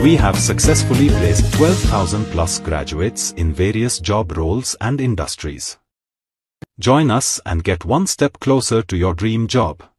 We have successfully placed 12,000 plus graduates in various job roles and industries. Join us and get one step closer to your dream job.